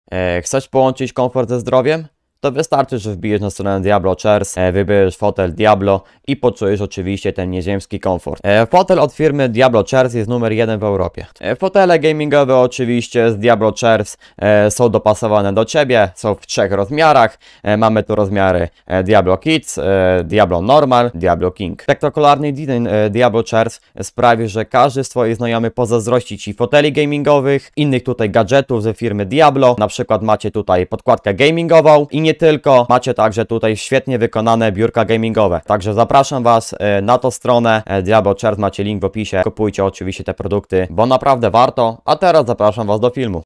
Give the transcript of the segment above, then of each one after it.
Chcesz połączyć komfort ze zdrowiem? To wystarczy, że wbijesz na stronę Diablo Chairs, wybierzesz fotel Diablo i poczujesz oczywiście ten nieziemski komfort. Fotel od firmy Diablo Chairs jest numer 1 w Europie. Fotele gamingowe oczywiście z Diablo Chairs są dopasowane do Ciebie, są w 3 rozmiarach. Mamy tu rozmiary Diablo Kids, Diablo Normal, Diablo King. Spektakularny design Diablo Chairs sprawi, że każdy z Twoich znajomych pozazdrości Ci foteli gamingowych, innych tutaj gadżetów ze firmy Diablo. Na przykład macie tutaj podkładkę gamingową i nie tylko, macie także tutaj świetnie wykonane biurka gamingowe. Także zapraszam Was na tą stronę Diablo Chairs, macie link w opisie. Kupujcie oczywiście te produkty, bo naprawdę warto. A teraz zapraszam Was do filmu.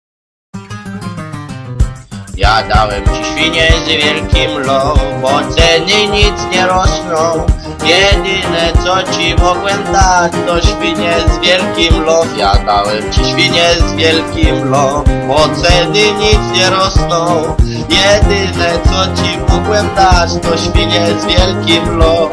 Ja dałem ci świnie z wielkim low, bo ceny nic nie rosną. Jedyne co ci mogłem dać to świnie z wielkim low. Ja dałem ci świnie z wielkim low, bo ceny nic nie rosną. Jedyne co ci mogłem dać to świnie z wielkim low.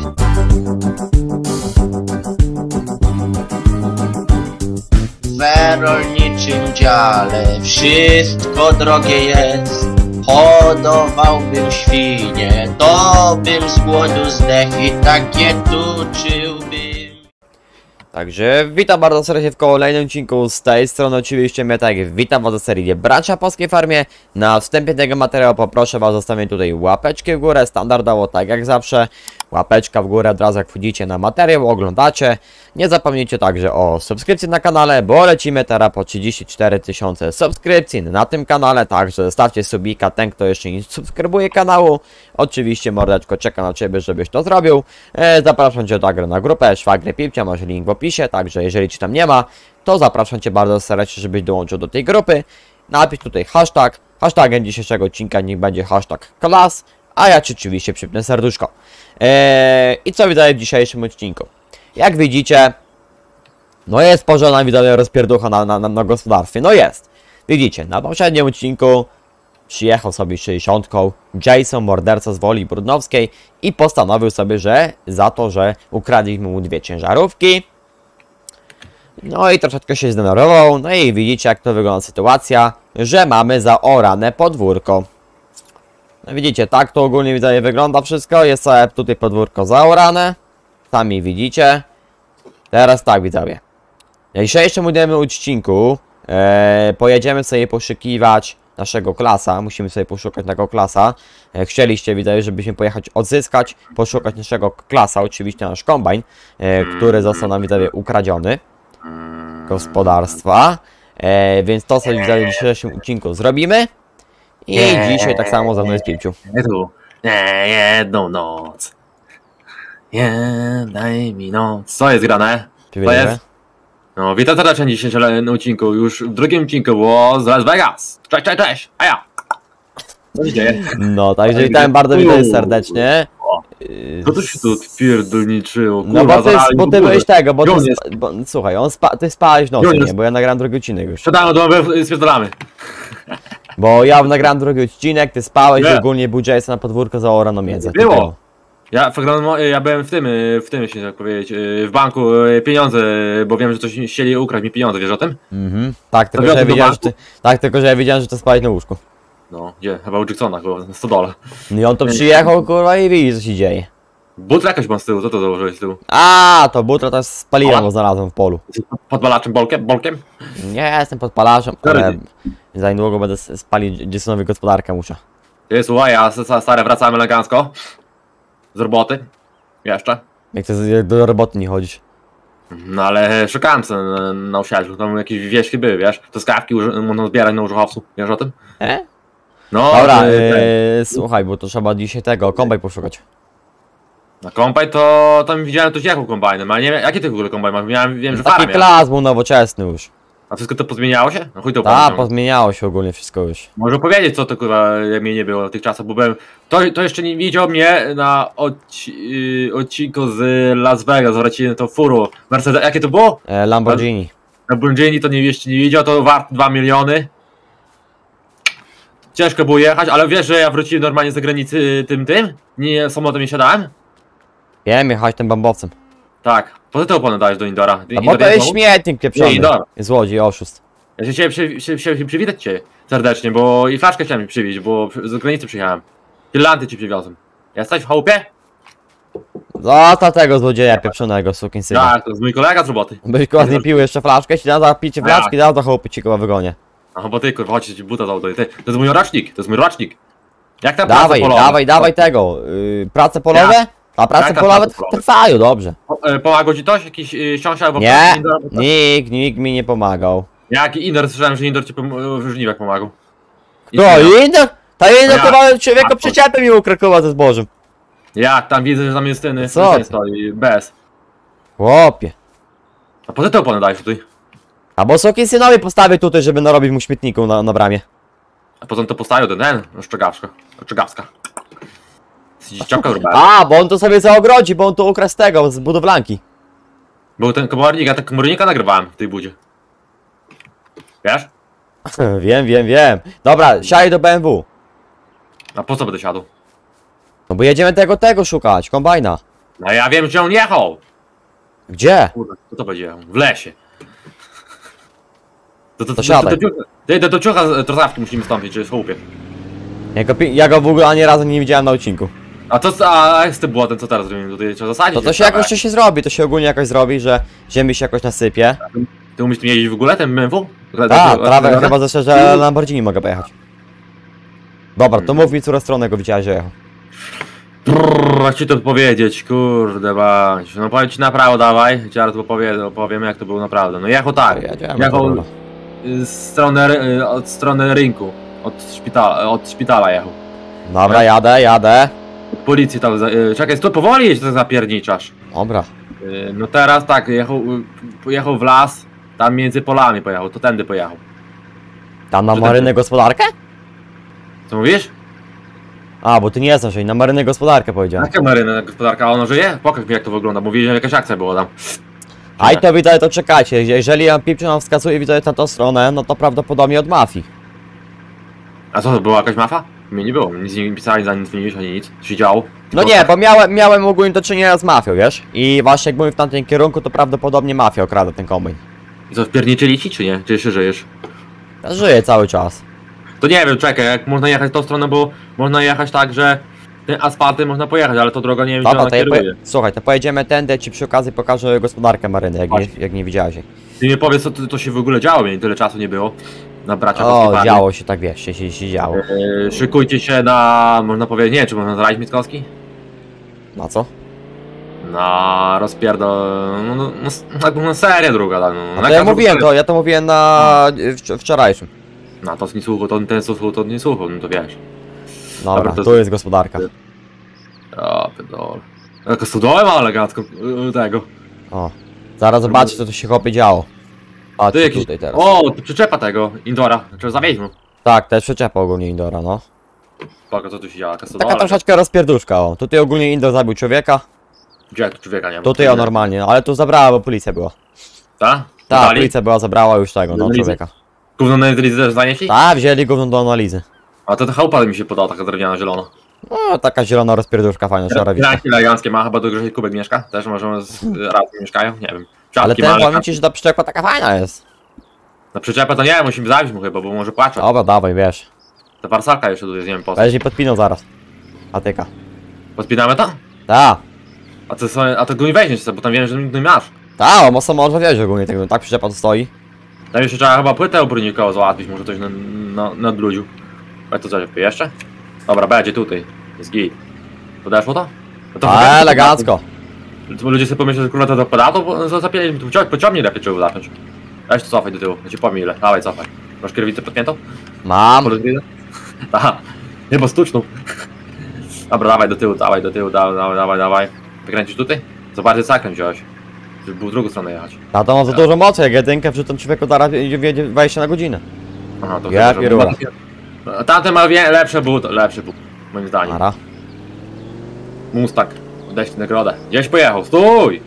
W rolniczym dziale wszystko drogie jest. Hodowałbym świnie, to bym z głodu zdechł i takie tuczyłbym. Także witam bardzo serdecznie w kolejnym odcinku. Z tej strony oczywiście Mietek. Witam Was w serii Bracia Polskiej Farmie. Na wstępie tego materiału poproszę Was o zostawienie tutaj łapeczki w górę, standardowo tak jak zawsze. Łapeczka w górę od razu jak wchodzicie na materiał, oglądacie. Nie zapomnijcie także o subskrypcji na kanale, bo lecimy teraz po 34 000 subskrypcji na tym kanale. Także zostawcie subika, ten kto jeszcze nie subskrybuje kanału. Oczywiście mordeczko czeka na Ciebie, żebyś to zrobił. Zapraszam Cię także na grupę Szwagry Pipcia, masz link w opisie. Także jeżeli Ci tam nie ma, to zapraszam Cię bardzo serdecznie, żebyś dołączył do tej grupy. Napisz tutaj hashtag. Hashtagiem dzisiejszego odcinka niech będzie hashtag klas, a ja Ci oczywiście przypnę serduszko. I co widać w dzisiejszym odcinku? Jak widzicie, no jest porządna widzowie rozpierducha na gospodarstwie. No jest. Widzicie, na poprzednim odcinku przyjechał sobie 60 Jason, morderca z Woli Brudnowskiej i postanowił sobie, że za to, że ukradliśmy mu 2 ciężarówki. No i troszeczkę się zdenerwował. No i widzicie jak to wygląda sytuacja, że mamy zaorane podwórko. No widzicie, tak to ogólnie widzowie wygląda wszystko. Jest całe tutaj podwórko zaorane. Sami widzicie. Teraz tak widzowie. W dzisiejszym odcinku pojedziemy sobie poszukiwać naszego klasa. Musimy sobie poszukać naszego klasa. Chcieliście widzowie, żebyśmy pojechać poszukać naszego klasa. Oczywiście nasz kombajn, który został nam widzowie ukradziony. Gospodarstwa. Więc to sobie widzowie w dzisiejszym odcinku zrobimy. I dzisiaj tak samo ze mną jest Pipciu. Jedną noc. Daj mi noc. Co jest grane? Co jest? No, witam serdecznie w dzisiejszym odcinku. Już w drugim odcinku było z Las Vegas. Cześć, a ja. Co się dzieje? No, także witam bardzo serdecznie. Co tu się tu pierdolniczyło? No bo ty byłeś tego, słuchaj, ty spałeś w nocy, nie? Bo ja nagrałem drugi odcinek już. Siadamy do domu, spierdolamy. Bo ja nagrałem drugi odcinek, ty spałeś i ogólnie był Jason na podwórko zaorano miedzę. Było! Ja byłem w tym się tak powiedzieć, w banku pieniądze, bo wiem, że coś chcieli ukraść mi pieniądze, wiesz o tym? Tak, tylko że ja wiedziałem, że to spałeś na łóżku. No, gdzie? Chyba u Jacksona, chyba na stodole. No i on to przyjechał, kurwa, i widzi, co się dzieje. Butra jakoś mam z tyłu, co to założyłeś z tyłu? A, to butra też spaliłem, bo znalazłem w polu. Podpalaczem, bolkiem? Nie, jestem podpalaczem, ale za niedługo będę spalić Jasonowi gospodarkę, muszę. Ty, słuchaj, ja stary wracałem elegancko. Z roboty. Jeszcze. Jak to do roboty nie chodzisz? No ale szukałem sobie na osiedlu, tam jakieś wieśki były, wiesz? To skawki można zbierać na użuchowcu, wiesz o tym? No, dobra, słuchaj, bo to trzeba dzisiaj tego, kombajn poszukać. Na kombajn to tam widziałem, ktoś jechał kombajnem, ale nie wiem, jaki ty w ogóle kombajn masz? Wiem, że taki klas był nowoczesny już. A wszystko to pozmieniało się? No chuj to tak, pozmieniało się ogólnie wszystko już. Może powiedzieć co to kurwa, jak mnie nie było tych czasów, bo byłem... To jeszcze nie widział mnie na odcinku z Las Vegas, wracili to furu. Mercedes, jakie to było? Lamborghini. Lamborghini to jeszcze nie widział, to wart 2 miliony. Ciężko było jechać, ale wiesz, że ja wróciłem normalnie z zagranicy tym? Nie, samolotem nie siadałem? Wiem, jechać tym bombowcem. Tak. Po co ty opony dałeś do Indora? No bo to jest śmietnik pieprzony. Indor. Złodziej, oszust. Ja się chciałem przywitać cię serdecznie, bo i flaszkę chciałem przywieźć, bo z granicy przyjechałem. Irlandy ci przywiozłem. Jesteś w chałupie? Zostaw tego złodzieja pieprzonego, sukinsyna. Tak, to jest mój kolega z roboty. Byś ładnie pił jeszcze flaszkę, ci da picie flaszki, da do chłopy ci koło wygonie. Aha, bo ty kurwa, chodź ci buta załaduję. To jest mój rocznik, to jest mój rocznik. Jak tam prace Dawaj, polowe? dawaj tego. Prace polowe? A prace Jaka polowe prace polowe? trwają, dobrze. Pomagał ci ktoś? Jakiś książę albo Nie, indoor? nikt mi nie pomagał. Jaki indoor? Słyszałem, że indoor ci w żniwach pomagał. Kto, Indor? Ta Indor Ja. to ma człowieka przyczepem mi u Krakowa ze zbożem. Jak tam widzę, że tam jest ten Co ty? stoi, bez. Chłopie. A po co te opony dajesz tutaj? A bo sukinsynowi postawię tutaj, żeby narobić mu śmietniku na bramie. A potem to postawił ten, Szczegawska. Dzieciaka robiłem. A, bo on to sobie zaogrodzi, bo on to ukradł z tego, z budowlanki. Był ten komornik, ja tak komornika nagrywałem w tej budzie. Wiesz? Wiem. Dobra, siadaj do BMW. A po co będę siadł? No bo jedziemy tego szukać, kombajna. No ja wiem, gdzie on jechał! Gdzie? Kurde, co to będzie jechał? W lesie. To siadaj. Do ciucha trozawki musimy stąpić, czy jest w chłopie. Ja go w ogóle ani razu nie widziałem na odcinku. A jak z tym błotem, co teraz robimy? Tutaj trzeba zasadzić. To się jakoś się zrobi, to się ogólnie jakoś zrobi, że ziemi się jakoś nasypie. Ty umiesz tym jeździć w ogóle, ten BMW? A, trawę chyba zresztą, że Lamborghini mogę pojechać. Dobra, to mów mi, którą stronę go widziałeś, że jechał. Jak ci to powiedzieć, kurde bać. No powiem ci na prawo dawaj, zaraz opowiem jak to było naprawdę. No jechał tak, jechał od strony rynku, od szpitala jechał. Dobra, jadę. Od policji tam, czekaj, to powoli jeźdź, to zapierniczasz. Dobra. No teraz tak, pojechał w las, tam między polami pojechał, to tędy pojechał. Tam na Że marynę gospodarkę? Co mówisz? A, bo ty nie znasz jej, na marynę gospodarkę powiedziałem. Jaka maryna gospodarka, ona żyje? Pokaż mi jak to wygląda, mówi, że jakaś akcja była tam. A i to widać, to czekajcie, jeżeli Pipczy nam wskazuje widać na tą stronę, no to prawdopodobnie od mafii. A co, to była jakaś mafia? Mnie nie było, nic nie pisali, za nic nie widzisz, ani nic, co się działo. No nie, bo miałem ogólnie do czynienia z mafią, wiesz? I właśnie jak byłem w tamtym kierunku, to prawdopodobnie mafia okrada ten kombajn. I co, wpierniczyli ci, czy nie? Czy jeszcze żyjesz? Ja żyję cały czas. To nie wiem, czekaj, jak można jechać tą stronę, bo można jechać tak, że tym asfaltem można pojechać, ale to droga nie wiem, gdzie Dobra, ona to kieruje. słuchaj, to pojedziemy tędy, ci przy okazji pokażę gospodarkę maryny, jak nie widziałeś jej. Ty mi powiedz, co to się w ogóle działo, mnie tyle czasu nie było. Na bracia O, Koski działo się tak, wiesz, się działo. Szykujcie się na, można powiedzieć, nie wiem, czy można zrać Mitkowski? Na co? Na na serię druga, tak, no. A to ja mówiłem to, ja to mówiłem na wczorajszym. No to nie słuchał, to ten co słuchał, to nie słuchał, no to wiesz. Dobra, to tu jest gospodarka. Ja pierdolę. Jako studołem, ale elegancko tego. O, zaraz zobaczysz, co tu się chłopie działo. A Tu jakiś... tutaj teraz. O, to przyczepa tego, Indora, trzeba zawieźć mu. Tak, to jest przyczepa ogólnie Indora, no. Pokaż co tu się dzieje, jaka Taka studowa. troszeczkę rozpierduszka, o. Tutaj ogólnie Indor zabił człowieka, Gdzie tu człowieka nie ma? tutaj o normalnie, ale tu zabrała, bo policja była. Ta? Tak, Dali? policja była, zabrała już tego, no, Analizy? człowieka. Gówno na analizy też zanieśli? Tak, wzięli gówno do analizy. A to ta chałupa mi się podała, taka drewniana, zielona. No, taka zielona rozpierduszka fajna, szara widzę. Granki eleganckie ma, chyba do Grzesiek Kubek mieszka? Też możemy razem mieszkają? Nie wiem. Ale Siatki ten, ma, powiem ci, że ta przyczepa taka fajna jest. na przyczepę to nie, musimy zabić mu chyba, bo może płacze. Dobra, dawaj, wiesz. Ta warsalka jeszcze tu jest, nie wiem po co. Weź mi podpinął zaraz. Patyka. Podpinamy to? Ta. A to go nie weźmiesz sobie, bo tam wiem, że nie masz. Ta, o mocno może wziąć ogólnie tego, tak przyczepa tu stoi. Tam jeszcze trzeba chyba płytę obrynikowo załatwić, może coś na bludziu. Ale to co, jeszcze? Dobra, będzie tutaj. Jest git. Podeszło to? No to A, elegancko. To ludzie sobie pomyślą, że kurwa to dopada, to zapięli, pociągnij lepiej trzeba zapiąć. Weź to cofaj do tyłu, ja ci powiem ile. Dawaj, cofaj. Masz kierownicę podpiętą? Mam. Aha, nie, bo stuczną. Dobra, dawaj do tyłu, dawaj. Wykręcisz tutaj? Zobaczcie, zakręt wziąłeś. Żeby był w drugą stronę jechać. Na to mam za dużo mocy, jak jedynkę wrzucam człowieku zaraz wiedzie 20 na godzinę. Aha, to Ja chyba, że- pieruna. Tamten ma lepszy but, moim zdaniem. Ara. Mustang, daj ci nagrodę. Gdzieś pojechał, stój!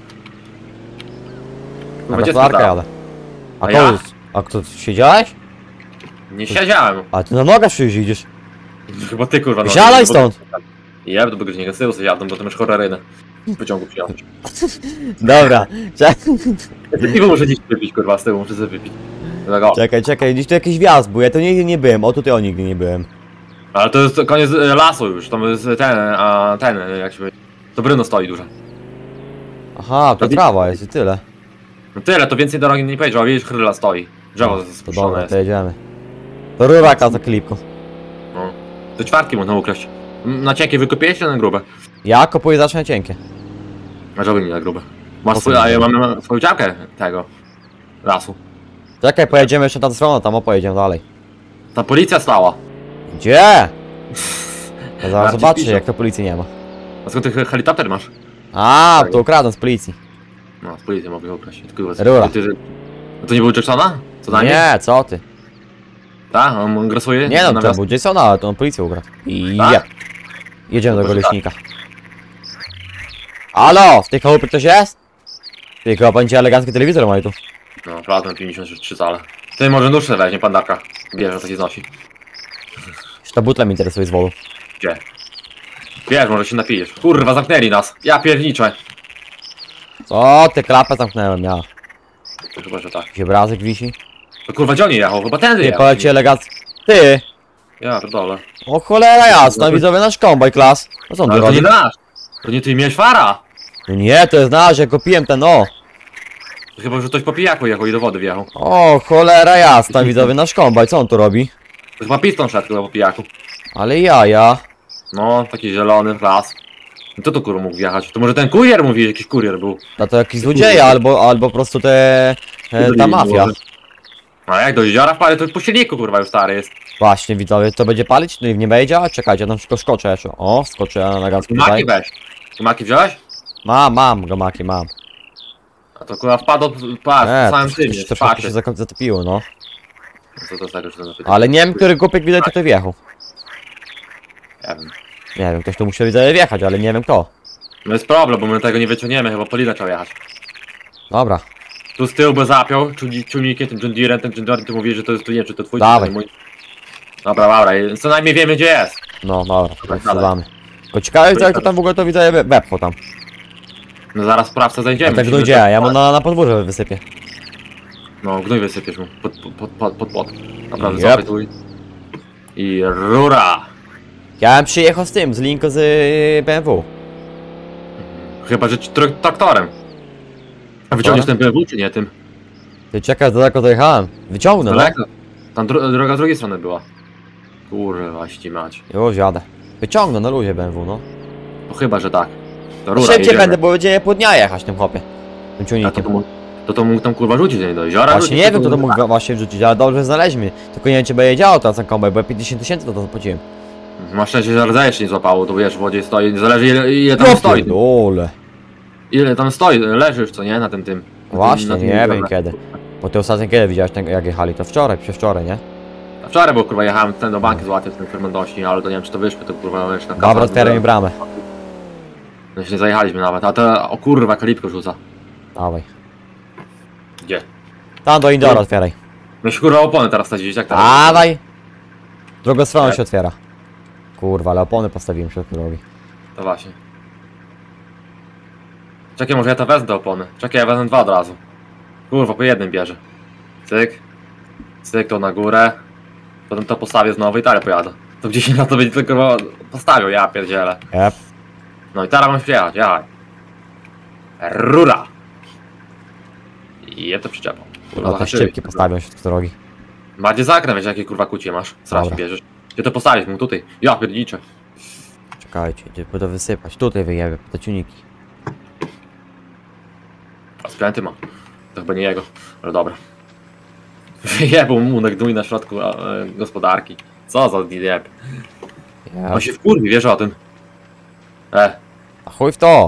Na Kurwa, gdzie gospodarkę sprzedałem? jadę. A A to ja? jest... A kto, siedziałeś? Nie siedziałem. A ty na nogach przecież idziesz. Chyba ty kurwa. Siadaj stąd! Ja do bagażnika z tyłu sobie jadę, bo to masz horrorynę. W pociągu przyjechać. Dobra. Piwo muszę dziś wypić kurwa, z tyłu muszę sobie wypić. Dlatego. Czekaj, gdzieś tu jakiś wjazd był, ja tu nigdy nie byłem, o tutaj nigdy nie byłem. Ale to jest koniec lasu już, to jest ten, jak się mówi. To Bruno stoi dużo. Aha, to trawa jest i tyle. No tyle, to więcej drogi nie powiedział, a widzisz, chryla stoi. Drzewo To spuszczone dobra, jest. to jedziemy. To ruraka za klipką. No. To czwartki można ukraść. Na cienkie wykupiłeś czy na grube? Ja kopuję zawsze na cienkie. A żeby nie na grube. Masz Po swój, co a ja nie? mam swoją działkę tego lasu. Czekaj, pojedziemy jeszcze na tę stronę, tam pojedziemy dalej. Ta policja stała. Gdzie? Ja zaraz Bardziej zobaczę, pisze. jak to policji nie ma. A skąd ty helikopter masz? A, to ukradłem z policji. No, z policji mogę ukraść. Tylko Rura. A to nie był Jacksona? Co najmniej? Nie, co ty? Tak? On grasuje? Nie no, na to miasto? był Jasona, ale to on policję ukradł. I Tak? jeb. Jedziemy do Może leśnika. Halo, w tej chałupie ktoś jest? Ty, chyba będzie elegancki telewizor mają tu. No, plasma 53 cale. Ty może nóżce weźmie, pandarka. Bierze, co się znosi. Jeszcze ta butla mnie interesuje z wodą. Gdzie? Wiesz, może się napijesz. Kurwa, zamknęli nas. Ja pierniczę. Co ty, klapę zamknąłem, ja. To chyba, że tak. Gdzie obrazek wisi? To kurwa, gdzie on jechał? Chyba tędy Ty, jechał. poleci elegancki. Ty! Ja pierdolę. O cholera jasna, widzowie nasz kombaj klas. No co on tu Ale to nie robi? nasz. To nie ty miałeś fara. No nie, to jest nasz, ja kupiłem ten, o. To chyba, że ktoś po pijaku jechał i do wody wjechał. O cholera jasna, widzowie nasz kombaj, co on tu robi? To chyba piston szedł chyba po pijaku. Ale ja. No, taki zielony las. No to tu kurwa mógł wjechać. To może ten kurier mówi, że jakiś kurier był. No to jakiś złodzieja, albo po prostu ta mafia. A jak do jeziora wpadł, to po silniku kurwa już stary jest. Właśnie widzowie, to będzie palić? No i nie będzie działać? Czekajcie, tam tylko skoczę jeszcze. O, skoczę elegancko tutaj. Maki weź. Maki wziąłeś? Mam, gamaki mam. A to kurwa wpadł od patrz, w samym tym jest, to patrz. się zatopiło, no. Co to z tego, że to zapytać? Ale nie wiem, który głupek widać tutaj wjechał. Ja wiem. Nie wiem, ktoś tu musiał widzowie wjechać, ale nie wiem kto. No jest problem, bo my tego nie wyciągniemy, chyba Polina trzeba jechać. Dobra, Tu z tyłu by zapiął, czujnikiem, tym John Deerem, ten John Deere, ty mówisz, że to jest, tu nie wiem, czy to twój, Dawaj. czy to mój. Dobra, i co najmniej wiemy gdzie jest. no dobra, to dalej. wsiadamy. Tylko ciekawe, jak to tam w ogóle to widzowie wepchło tam. No zaraz sprawca A zajdziemy. tak musimy dojdzie, ja mu na podwórze wysypię. No, gnój wysypiesz mu, pod. Naprawdę, Yep. zapytuj. I rura! Ja bym przyjechał z tym, z linku z BMW. Chyba, że traktorem. A wyciągniesz ten BMW, czy nie tym? Ty czekaj, daleko dojechałem. Wyciągnę, no. Daleko. Tam droga z drugiej strony była. Kurwa, mać. Już jadę. Wyciągnę na luzie BMW, no. No chyba, że tak. To No rura, szybciej jedziemy. będę, bo będzie po dnia jechać tym chłopie. Tym A ciągnikiem. to mógł tam kurwa rzucić nie do jeziora. Właśnie rzucić, nie wiem, kto to kurwa- mógł właśnie wrzucić, ale dobrze znaleźliśmy. Tylko nie wiem, czy będzie działał teraz ten kombaj, bo ja 50 000 to zapłaciłem. Masz szczęście, że rdza jeszcze nie złapało, to wiesz, w wodzie stoi, nie zależy ile tam stoi. Dole. Ile tam stoi, leżysz co nie, na tym. Właśnie, na tym nie jeziorze. wiem kiedy. Bo ty ostatnio kiedy widziałeś, jak jechali? To wczoraj, przedwczoraj, nie? A wczoraj, bo kurwa jechałem ten do banki złapać ten fermentości, ale to nie wiem czy to wyszły, to kurwa jeszcze na Dobra, otwieraj mi bramę. No jeszcze nie zajechaliśmy nawet, a to o kurwa kalipko rzuca. Dawaj. Gdzie? Tam do Indora otwieraj. No się kurwa opony teraz stawić, jak to? Dawaj! Drugą stroną Tak. się otwiera. Kurwa, ale opony postawiłem w środku drogi. To właśnie. Czekaj, może ja to wezmę te opony. Czekaj, ja wezmę dwa od razu. Kurwa, po jednym bierze. Cyk. Cyk, to na górę. Potem to postawię znowu i dalej pojadę. To gdzieś na to będzie tylko postawił, ja pierdzielę. Jep. No i teraz mam przyjechać, jechaj. Rura! I je to przyczepą. Kurwa, No te zahaczyli. szczypki postawiam w środku drogi. Macie zakręt, wiesz jakie kurwa kucie masz. Strasznie Dobra. bierzesz. Gdzie to postawić mu tutaj? Ja pierdziczę. Czekajcie, gdzie by to wysypać? Tutaj wyjebie, te ciuniki. A skręty ma. To chyba nie jego, ale dobra. Wyjebał mu na gnój na środku gospodarki. Co za jeb. On się wkurwi, wiesz o tym. A chuj w to!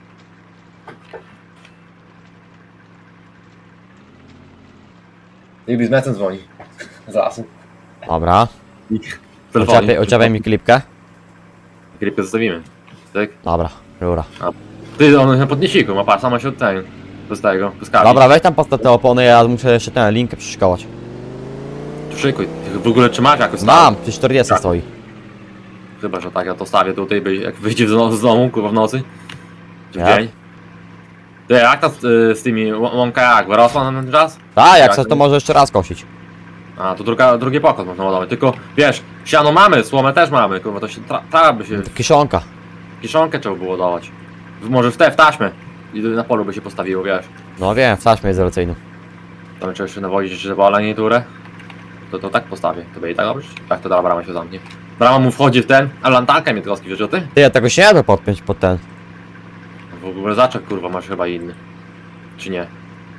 Nigdy z mecem dzwoni. Z lasu. Dobra. Telefonie. Oczepiaj mi klipkę. Gripę zostawimy. Tak? Dobra, rura. Ty, on na podniesiku ma, par, sama się od ten. Z tego, pyskami. Dobra, weź tam postaw te opony, ja muszę jeszcze ten linkę przeszkołać. Szykuj. Ty w ogóle trzymasz jakoś Mam, przy 40 Tak. stoi. Chyba, że tak, ja to stawię tutaj, jak wyjdzie z domu, kurwa w nocy. Czy w Ja. dzień. Ty, jak to z tymi łąka jak? Wyrosła na ten czas? Tak, jak Jak chcesz to nie? może jeszcze raz kosić. A, to drugi pokład można ładować. Tylko, wiesz, siano mamy, słomę też mamy, kurwa, to się trawa by się... Kiszonka. Kiszonkę trzeba było dawać. Może w taśmę. I na polu by się postawiło, wiesz. No wiem, w taśmie izolacyjnym. Tam trzeba jeszcze nawozić, żeby olenie turę. To tak postawię. To będzie tak dobrze? Tak, to brama się zamknie. Brama mu wchodzi w ten, a lantarka mnie troski, wiesz o tym? Ty, ja tego się nie da podpiąć pod ten. W ogóle zaczek, kurwa, masz chyba inny. Czy nie?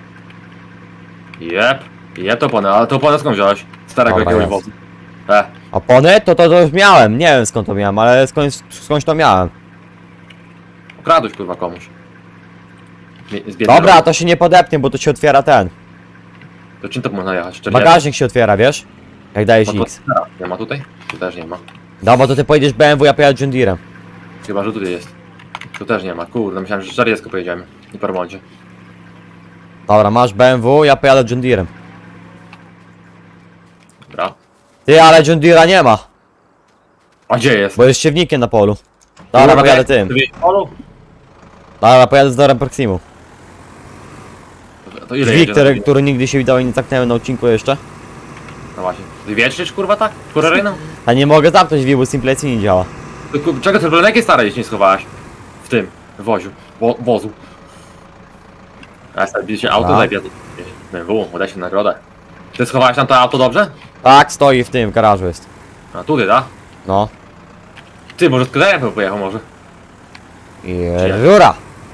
Jep, to opony, ale to opony skąd wziąłeś? Starego Dobra, jakiegoś jest. wozu. Opony? To już miałem. Nie wiem skąd to miałem, ale skądś to miałem. Ukradłeś, kurwa, komuś. Z biednej Dobra, roboty. to się nie podepnie, bo to się otwiera ten. To czym to można jechać? 40? Bagażnik się otwiera, wiesz? Jak dajesz No to X. nie ma tutaj? Tu też nie ma. Dobra, to ty pojedziesz BMW, ja pojadę John Deerem. Chyba, że tutaj jest. Tu też nie ma. Kurde, myślałem, że 40 pojedziemy. I po remoncie. Dobra, masz BMW, ja pojadę John Deerem. Dobra. Ty, ale John Deera nie ma, A gdzie jest? bo jest siewnikiem na polu. Dobra, pojadę tym. Ty wiesz, polu? Dobra, pojadę z Dorem Proximu. To ile Drzwi, jedzie na które nigdy się widziały i nie caknęły na odcinku jeszcze. No właśnie. Ty wietrzysz, kurwa, tak? Kureryną? A nie mogę zamknąć drzwi, bo Simplecy nie działa. Czego ty w jakiej starej nie schowałaś? W tym, woziu. Wozu. A sobie się auto Dobra. zajbie. BMW, uda się nagrodę. Ty schowałaś tam to auto dobrze? Tak, stoi w tym, garażu jest. A tutaj, tak? No. Ty, może z Koderem bym pojechał może. I rura.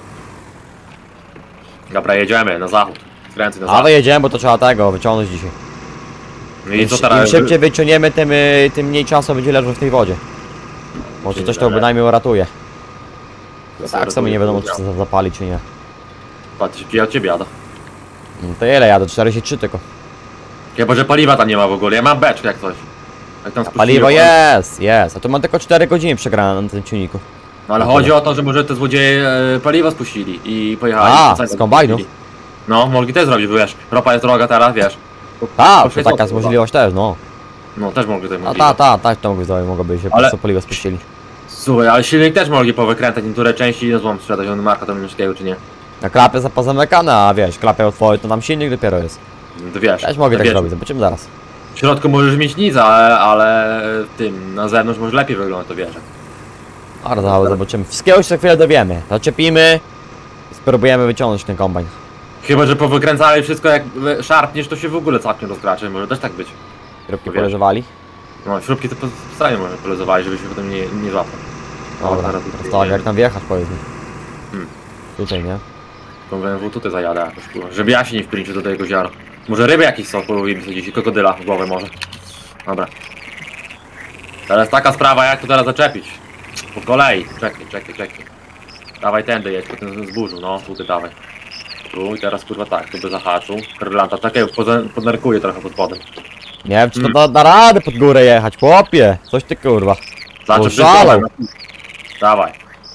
Dobra, jedziemy na zachód. Skręcę na Ale zachód. jedziemy, bo to trzeba tego wyciągnąć dzisiaj. No i co Im teraz? szybciej wyciągniemy, tym mniej czasu będzie leżał w tej wodzie. Może coś to bynajmniej uratuje. Tak sobie nie wiadomo, czy to zapali, czy nie. Patrz, pije od ciebie jada. No to ile jadę? 43 tylko. Chyba, że paliwa tam nie ma w ogóle. Ja mam beczkę jak coś. Jak tam spuścili Paliwo opony. jest. A tu mam tylko 4 godziny przegrane na tym ciągniku. No ale chodzi o to, że może te złodzieje paliwo spuścili i pojechali. A, wracali, z kombajnu? No, mogli też zrobić, bo wiesz, ropa jest droga teraz, wiesz. Tak, to Poszli taka to, jest możliwość też, no. No, też mogli tutaj A mówić. tak to mogłoby się po Ale- prostu paliwo spuścili. Słuchaj, ale silnik też mogli powykręcać niektóre części i na złom sprzedać, on marka tam niemieckiego czy nie. Na klapie pozamykane, a wiesz, klapę otworzy, to tam silnik dopiero jest. No to wiesz. Też mogę to tak wiesz, zrobić, zobaczymy zaraz. W środku możesz mieć nic, ale tym, na zewnątrz może lepiej wygląda, to wiesz. Bardzo zobaczymy. Wszystkiego się za chwilę dowiemy. Zaczepimy i spróbujemy wyciągnąć ten kombajn. Chyba, że powykręcali wszystko, jak szarpniesz, to się w ogóle całkiem rozgraczy, może też tak być. Kropki Wiesz. poleżowali. No, śrubki to po stronie może polezowali, żebyśmy potem nie złapał. Dobra, teraz teraz tutaj tak, jak tam wjechać powiedz mi. Hmm. Tutaj, nie? Tą BMW tutaj zajadę jakoś, kurwa, żeby ja się nie wpierniczył do tego ziara. Może ryby jakieś są, połowimy sobie gdzieś, krokodyla w głowę może. Dobra. Teraz taka sprawa, jak to teraz zaczepić. Po kolei, czekaj. Dawaj tędy jedź, po tym zburzu, no, tutaj dawaj. Tu i teraz kurwa tak, tu by zahaczył. Krylanta, czekaj, podnerkuję trochę pod spodem. Nie wiem, czy to da radę pod górę jechać, chłopie. Coś ty kurwa. Znaczy, Oszalał. Dawaj.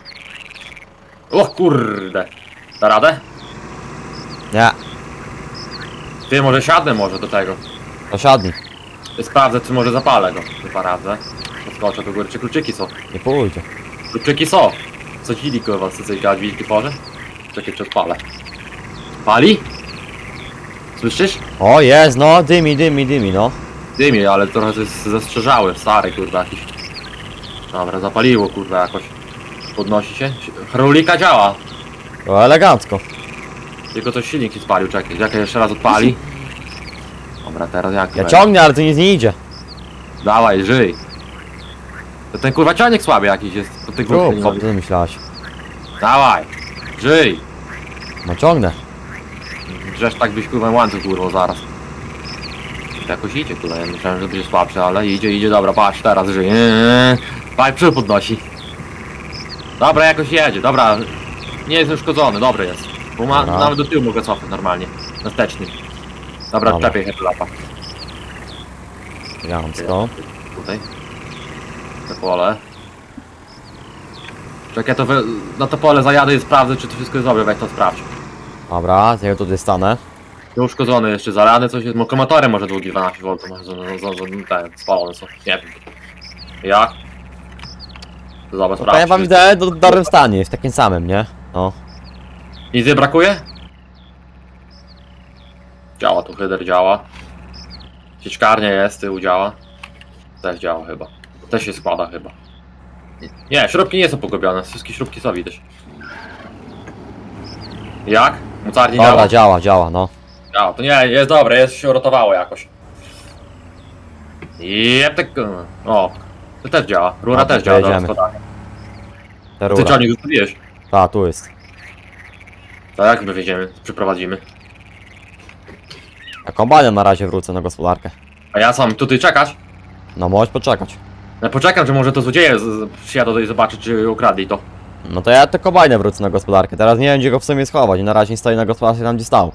O kurde. Da radę? Nie, Ty, może siadnę może do tego. osiadnij. Sprawdzę, czy może zapalę go. Wyparadzę. Podskoczę do góry, czy kluczyki są. Nie pójdzie. Kluczyki są. Co dzili kurwa, co coś gada, wilki porze? Czekaj, czy odpalę. Pali? Słyszysz? O, jest, no, dymi, no. Dymi, ale trochę to jest zastrzeżały, stary kurwa jakiś. Dobra, zapaliło kurwa jakoś. Podnosi się. Hydraulika działa. To elegancko. Tylko coś silnik się spalił, czekaj. Jak jeszcze raz odpali. Dobra, teraz jak? Ja ciągnę, ale to nic nie idzie. Dawaj, żyj. To ten kurwa ciągnik słaby jakiś jest. To ty kurwa Co ty myślałeś? Dawaj, żyj. No ciągnę. Żeż tak byś kurwa łańcuch kurwa zaraz. To jakoś idzie kurwa, ja myślałem, że będzie słabszy, ale idzie, dobra, patrz, teraz żyj. Patrz, przód podnosi. Dobra, jakoś jedzie, dobra. Nie jest uszkodzony, dobry jest. Bo ma, Dobra. nawet do tyłu mogę cofnąć normalnie. Na stecznym. Dobra, Dobra. czepiej headlapa. Elegancko. Tutaj. To pole. Czekaj, to na to pole zajadę i sprawdzę, czy to wszystko jest dobre, weź to sprawdź. Dobra, ja tutaj stanę. To uszkodzony jeszcze, zalany coś jest, komotorem może długi 12 V, może ten, spalone są, nie wiem. Jak? To zobacz, To ja wam sprawdź. widzę do dobrym stanie, w takim samym, nie? No. Nic nie brakuje? Działa tu, header działa. Sieczkarnia jest, tył działa. Też działa chyba. Też się składa chyba. Nie, śrubki nie są pogubione, wszystkie śrubki są widać. Jak? Mocarnie Dobra, działa? działa, no. Działa, to nie, jest dobre, jest się rotowało jakoś. Jep, tak... O, to też działa, rura No, też to działa do jedziemy. rozkładania. Te Ty rura. ciągnik zostawiłeś? Ta, tu jest. To jak my wiedziemy, przeprowadzimy. A kombajnem na razie wrócę na gospodarkę. A ja sam tutaj czekać? No, możesz poczekać. Ja poczekam, że może to złodzieje przyjadą i zobaczyć, czy ukradli to. No to ja te kombajnem wrócę na gospodarkę. Teraz nie wiem, gdzie go w sumie schować. I na razie nie stoi na gospodarce tam, gdzie stał.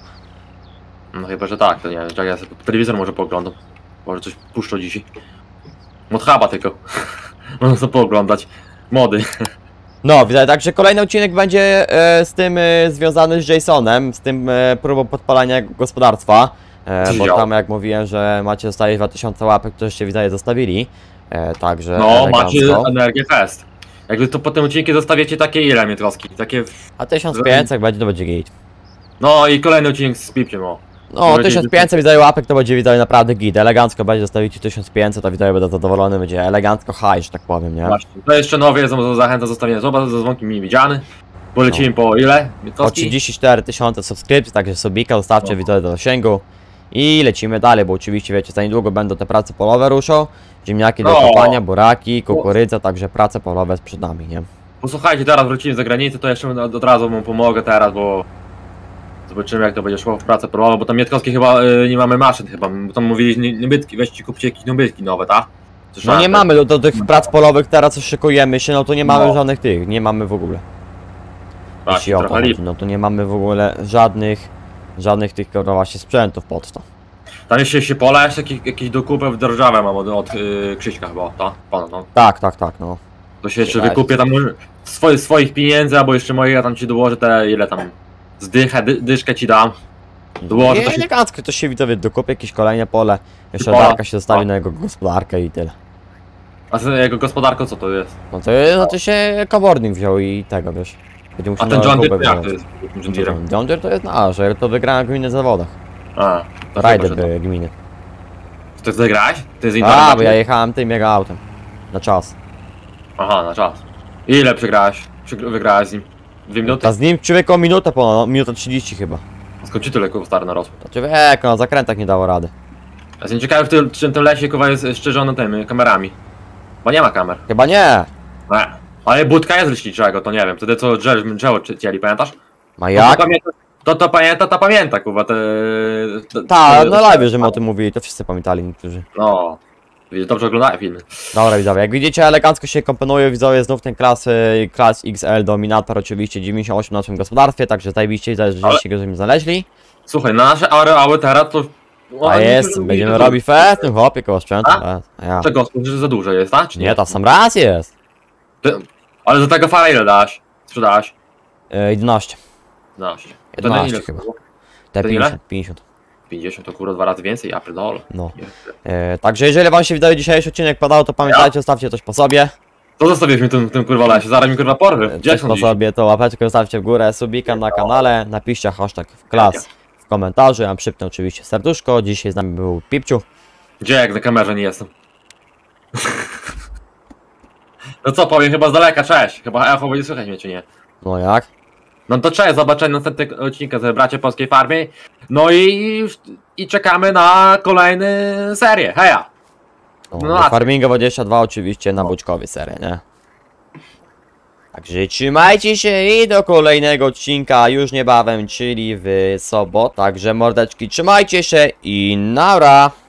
No chyba, że tak, to nie wiem, czekaj, ja sobie telewizor może pooglądam. Może coś puszczą dzisiaj. Modhuba tylko. Można sobie pooglądać. Mody. No, widzę, także kolejny odcinek będzie z tym związany z Jasonem, z tym próbą podpalania gospodarstwa. Co się Bo działo? tam jak mówiłem, że macie zostawić 2000 łapek, to żeście widzowie zostawili. Także No, elegancko. macie energię fest. Jakby to po tym odcinku zostawiacie takie ile Mietroski? Takie... A 1500 jak będzie, to będzie git. No i kolejny odcinek z Pipciem, o. No, Będzie 1500 widzowie łapek to będzie widzowie naprawdę git. Elegancko będzie, zostawicie 1500, to widzowie będą zadowolony, będzie elegancko high, że tak powiem, nie? Właśnie. To jeszcze nowy, zachęcam do zostawienia zobacz, ze dzwonkiem mi widziany. Polecimy po ile? Po Mietroski? 34 000 subskrypcji, także subika zostawcie No. widzowie do zasięgu. I lecimy dalej, bo oczywiście wiecie, za niedługo będą te prace polowe ruszą. Ziemniaki do No. kopania, buraki, kukurydza, także prace polowe przed nami, nie? Posłuchajcie, teraz wrócimy z zagranicy, to jeszcze od razu mu pomogę teraz, bo... Zobaczymy jak to będzie szło w pracę polową, bo tam Mietkowski chyba nie mamy maszyn chyba, bo tam mówili niebytki, weźcie kupcie jakieś niebytki nowe, tak? No Słyszałem, nie tak? mamy do tych prac polowych teraz, już szykujemy się, no to nie mamy No. żadnych tych, nie mamy w ogóle. Jeśli Właśnie, o to trochę chodzi, lip. no to nie mamy w ogóle żadnych tych kurwa właśnie sprzętów pod to. Tam jeszcze się pola, jeszcze jakieś dokupy w drożdżawę mam od Krzyśka chyba, tak? Pana, no. Tak, no. To się jeszcze Ciekawe. wykupię tam swoich pieniędzy, albo jeszcze moje, ja tam ci dołożę te, ile tam, dyszkę ci dam. Dołożę to Nie, się... elegancko, to się widzowie dokupi jakieś kolejne pole. Jeszcze Pola. Darka się zostawi No. na jego gospodarkę i tyle. A z jego gospodarką co to jest? No to jest, znaczy się cobornik wziął i tego, wiesz. Będzie A musiał ten na John grupę Deere jak to wziąć. jest? John Deere. John Deere to jest nasz, że to wygrałem gminy w zawodach. A, to chyba, Rajder że to. były gminy. Ty zagrałeś? Ty z A, Inter bo ja jechałem tym jego autem. Na czas. Aha, na czas. Ile przegrałeś? Wygrałeś z nim? 2 minuty? A z nim człowieku minutę ponad, minuta 30 chyba. Skąd ci tyle stary narosło? To człowiek, na zakrętach nie dało rady. Ja jestem ciekawy, czy tym lesie kuwa jest szczerzony tymi kamerami. Bo nie ma kamer. Chyba nie. Nie. Ale budka jest leśniczego, to nie wiem. Wtedy co drzewo cieli, pamiętasz? Ma jak? To pamięta, to pamięta, kuwa, te... Tak, no live, że my o tym mówili, to wszyscy pamiętali niektórzy. No. Dobrze oglądają filmy. Dobra widzowie, jak widzicie elegancko się komponuje widzowie znów ten klas XL Dominator oczywiście 98 na naszym gospodarstwie, także zajebiście, żeście go znaleźli. Słuchaj, nasze areały teraz to... A jest, będziemy robić fest, tym chłopie koło sprzętu, A? a ja. Czego? Że za dużo jest, tak? Czy Nie, tam sam raz jest. Ale za tego fara ile dałaś? Sprzedałaś? 11. 12. 11 chyba. Te To ile? 50, 50. 50 to kurwa 2 razy więcej, ja pierdolę. No. Także jeżeli wam się wydaje dzisiejszy odcinek podobał, to pamiętajcie, zostawcie coś po sobie. To zostawiłeś mi tym kurwa lesie, zaraz mi kurwa porwy. Gdzie Coś są po dziś? sobie, to łapeczkę zostawcie w górę, subika na kanale, napiszcie hashtag w klas w komentarzu, ja przypnę oczywiście serduszko. Dzisiaj z nami był Pipciu. Gdzie jak na kamerze nie jestem? No co powiem, chyba z daleka, cześć. Chyba echo będzie słychać mnie czy nie. No jak? No to cześć, zobaczenia następnego odcinka z Bracie Polskiej Farmie. No i czekamy na kolejny serię, heja! No, No, do a- Farminga 22 oczywiście na Bućkowie serię, nie? Także trzymajcie się i do kolejnego odcinka już niebawem, czyli w sobotę. Także mordeczki, trzymajcie się i nara!